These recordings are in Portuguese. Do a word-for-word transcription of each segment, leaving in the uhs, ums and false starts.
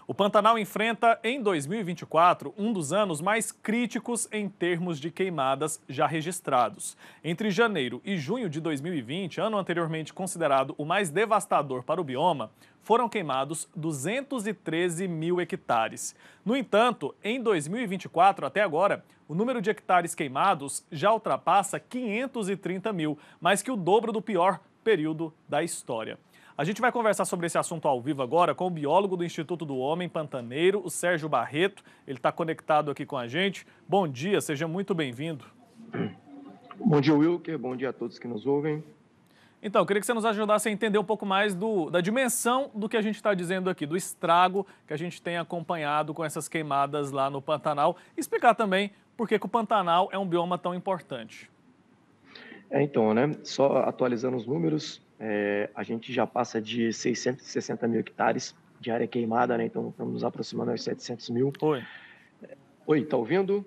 O Pantanal enfrenta, em dois mil e vinte e quatro, um dos anos mais críticos em termos de queimadas já registrados. Entre janeiro e junho de dois mil e vinte, ano anteriormente considerado o mais devastador para o bioma, foram queimados duzentos e treze mil hectares. No entanto, em dois mil e vinte e quatro, até agora, o número de hectares queimados já ultrapassa quinhentos e trinta mil, mais que o dobro do pior período da história. A gente vai conversar sobre esse assunto ao vivo agora com o biólogo do Instituto do Homem Pantaneiro, o Sérgio Barreto. Ele está conectado aqui com a gente. Bom dia, seja muito bem-vindo. Bom dia, Wilker. Bom dia a todos que nos ouvem. Então, eu queria que você nos ajudasse a entender um pouco mais do, da dimensão do que a gente está dizendo aqui, do estrago que a gente tem acompanhado com essas queimadas lá no Pantanal. E explicar também por que que o Pantanal é um bioma tão importante. É, então, né, só atualizando os números, é, a gente já passa de seiscentos e sessenta mil hectares de área queimada, né, então estamos nos aproximando aos setecentos mil. Oi. Oi, tá ouvindo?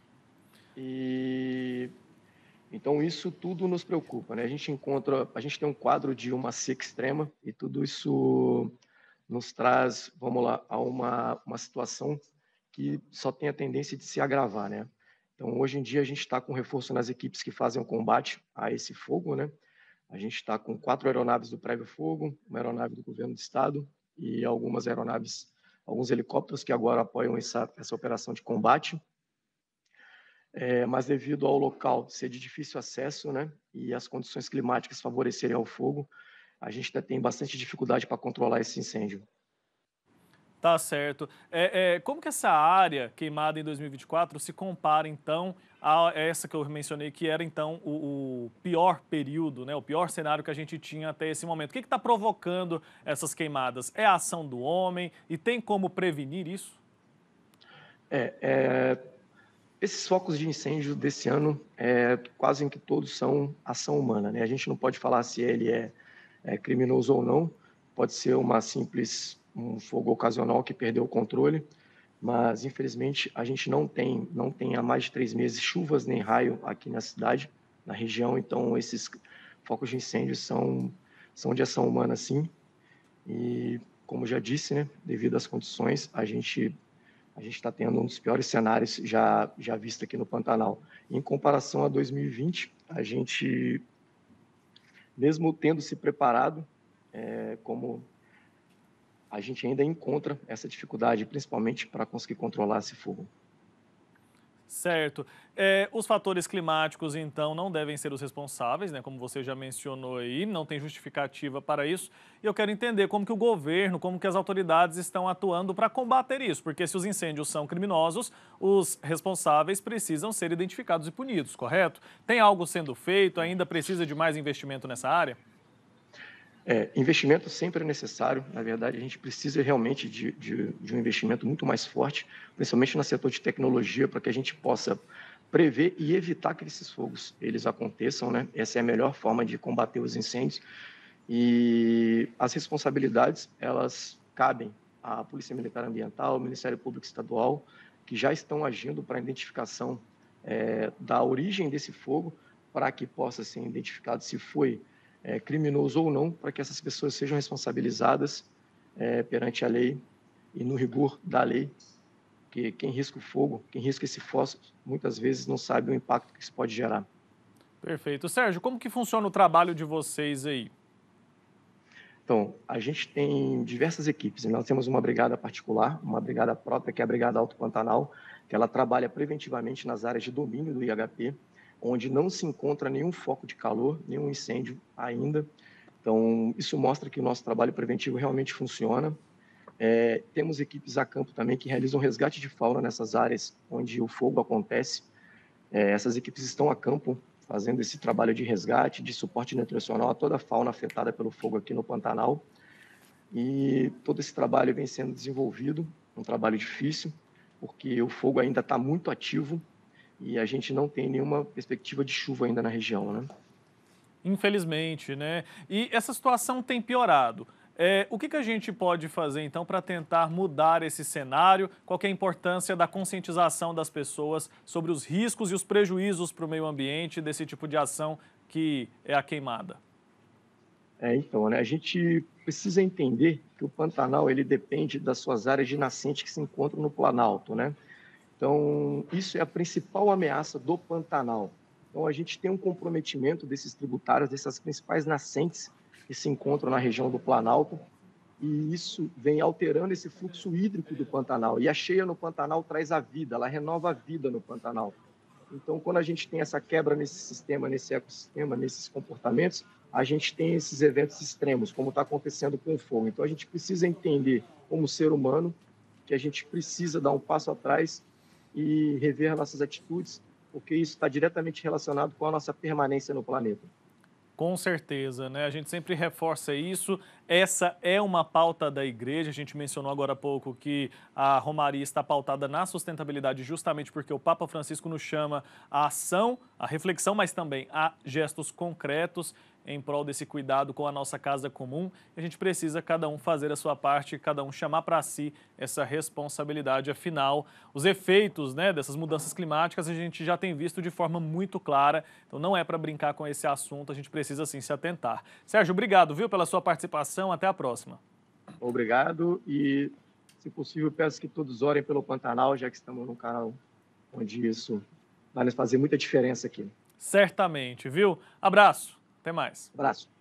E então isso tudo nos preocupa, né? A gente encontra, a gente tem um quadro de uma seca extrema e tudo isso nos traz, vamos lá, a uma, uma situação que só tem a tendência de se agravar, né? Então, hoje em dia, a gente está com reforço nas equipes que fazem o combate a esse fogo, né? A gente está com quatro aeronaves do Prévio Fogo, uma aeronave do Governo do Estado e algumas aeronaves, alguns helicópteros que agora apoiam essa, essa operação de combate. É, mas devido ao local ser de difícil acesso, né, e as condições climáticas favorecerem ao fogo, a gente ainda tem bastante dificuldade para controlar esse incêndio. Tá certo. É, é, como que essa área queimada em dois mil e vinte e quatro se compara, então, a essa que eu mencionei, que era, então, o, o pior período, né, o pior cenário que a gente tinha até esse momento? O que está provocando essas queimadas? É a ação do homem e tem como prevenir isso? É, é, esses focos de incêndio desse ano, é, quase em que todos são ação humana, né? A gente não pode falar se ele é, é criminoso ou não, pode ser uma simples um fogo ocasional que perdeu o controle, mas infelizmente a gente não tem, não tem há mais de três meses chuvas nem raio aqui na cidade, na região, então esses focos de incêndio são, são de ação humana sim, e como já disse, né, devido às condições, a gente a gente está tendo um dos piores cenários já, já visto aqui no Pantanal. Em comparação a dois mil e vinte, a gente, mesmo tendo se preparado, é, como a gente ainda encontra essa dificuldade, principalmente para conseguir controlar esse fogo. Certo. É, os fatores climáticos, então, não devem ser os responsáveis, né? Como você já mencionou aí, não tem justificativa para isso. E eu quero entender como que o governo, como que as autoridades estão atuando para combater isso, porque se os incêndios são criminosos, os responsáveis precisam ser identificados e punidos, correto? Tem algo sendo feito? Ainda precisa de mais investimento nessa área? É, investimento sempre é necessário, na verdade, a gente precisa realmente de, de, de um investimento muito mais forte, principalmente no setor de tecnologia, para que a gente possa prever e evitar que esses fogos eles aconteçam, né? Essa é a melhor forma de combater os incêndios. E as responsabilidades, elas cabem à Polícia Militar Ambiental, ao Ministério Público Estadual, que já estão agindo para a identificação é, da origem desse fogo, para que possa ser identificado se foi é, criminoso ou não, para que essas pessoas sejam responsabilizadas é, perante a lei e no rigor da lei, que quem risca o fogo, quem risca esse fósforo, muitas vezes não sabe o impacto que isso pode gerar. Perfeito. Sérgio, como que funciona o trabalho de vocês aí? Então, a gente tem diversas equipes. Nós temos uma brigada particular, uma brigada própria, que é a Brigada Alto Pantanal, que ela trabalha preventivamente nas áreas de domínio do I H P, onde não se encontra nenhum foco de calor, nenhum incêndio ainda. Então, isso mostra que o nosso trabalho preventivo realmente funciona. É, temos equipes a campo também que realizam resgate de fauna nessas áreas onde o fogo acontece. É, essas equipes estão a campo fazendo esse trabalho de resgate, de suporte nutricional a toda a fauna afetada pelo fogo aqui no Pantanal. E todo esse trabalho vem sendo desenvolvido, um trabalho difícil, porque o fogo ainda está muito ativo e a gente não tem nenhuma perspectiva de chuva ainda na região, né? Infelizmente, né? E essa situação tem piorado. É, o que, que a gente pode fazer, então, para tentar mudar esse cenário? Qual que é a importância da conscientização das pessoas sobre os riscos e os prejuízos para o meio ambiente desse tipo de ação que é a queimada? É, então, né, a gente precisa entender que o Pantanal ele depende das suas áreas de nascente que se encontram no Planalto, né? Então, isso é a principal ameaça do Pantanal. Então, a gente tem um comprometimento desses tributários, dessas principais nascentes que se encontram na região do Planalto, e isso vem alterando esse fluxo hídrico do Pantanal. E a cheia no Pantanal traz a vida, ela renova a vida no Pantanal. Então, quando a gente tem essa quebra nesse sistema, nesse ecossistema, nesses comportamentos, a gente tem esses eventos extremos, como está acontecendo com o fogo. Então, a gente precisa entender, como ser humano, que a gente precisa dar um passo atrás e rever nossas atitudes, porque isso está diretamente relacionado com a nossa permanência no planeta. Com certeza, né? A gente sempre reforça isso. Essa é uma pauta da igreja. A gente mencionou agora há pouco que a Romaria está pautada na sustentabilidade justamente porque o Papa Francisco nos chama à ação, à reflexão, mas também a gestos concretos em prol desse cuidado com a nossa casa comum. A gente precisa cada um fazer a sua parte, cada um chamar para si essa responsabilidade. Afinal, os efeitos, né, dessas mudanças climáticas a gente já tem visto de forma muito clara. Então não é para brincar com esse assunto, a gente precisa sim se atentar. Sérgio, obrigado, viu, pela sua participação. Até a próxima. Obrigado e, se possível, peço que todos orem pelo Pantanal, já que estamos num canal onde isso vai nos fazer muita diferença aqui. Certamente, viu? Abraço. Até mais. Abraço.